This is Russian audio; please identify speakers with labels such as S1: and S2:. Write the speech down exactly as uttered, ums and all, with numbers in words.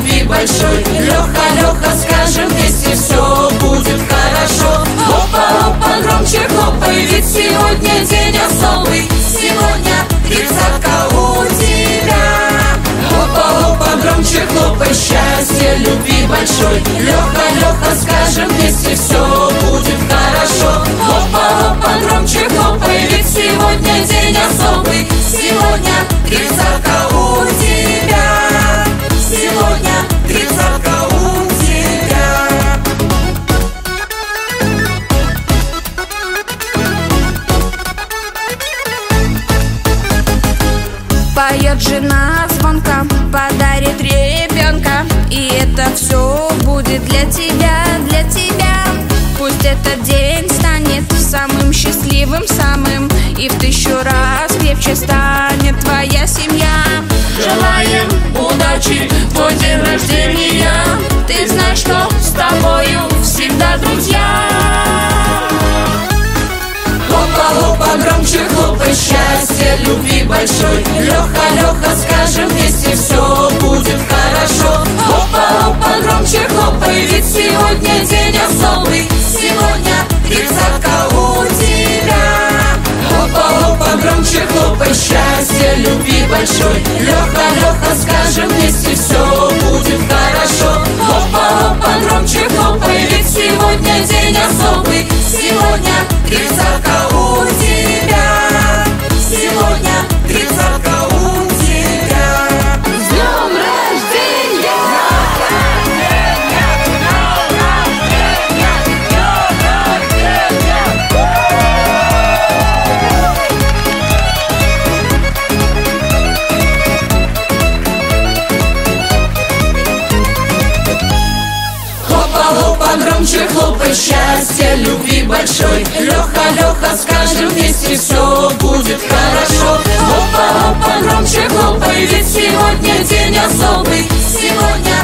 S1: любви большой. Леха, Леха, скажем вместе, все будет хорошо. Опа, опа, громче хлопай, ведь сегодня день особый. Сегодня тридцатка у тебя. Опа, опа, громче хлопай, счастье, любви большой. Леха, Леха, скажем вместе, все будет хорошо. Опа, опа, громче хлопай, ведь сегодня день особый. Сегодня тридцатка у тебя. Сегодня тридцатка у тебя.
S2: Поет жена звонка, подарит ребенка, и это все будет для тебя, для тебя. Пусть этот день станет самым счастливым, самым, и в тысячу раз крепче станет твоя семья. Желаем удачи, твой день рождения. Ты знаешь, что с тобою всегда друзья.
S1: Опа, опа, громче хлопай, счастье, любви большой. Леха, Леха, скажем вместе, все будет хорошо. Опа, опа, громче хлопай, ведь сегодня день особый. Сегодня тридцатка у тебя. Опа, опа, громче хлопай, счастье, любви большой. Леха, Леха, скажем вместе, все будет хорошо. Опа, опа, громче хлопай, ведь сегодня день особый. Сегодня тридцатка у тебя. Сегодня тридцатка у тебя.
S2: С днем рождения!
S1: Опа, опа, громче хлопай, счастье, любви большой. Леха, Леха, скажем вместе, все будет хорошо. Опа, опа, громче хлопай, ведь сегодня день особый. Сегодня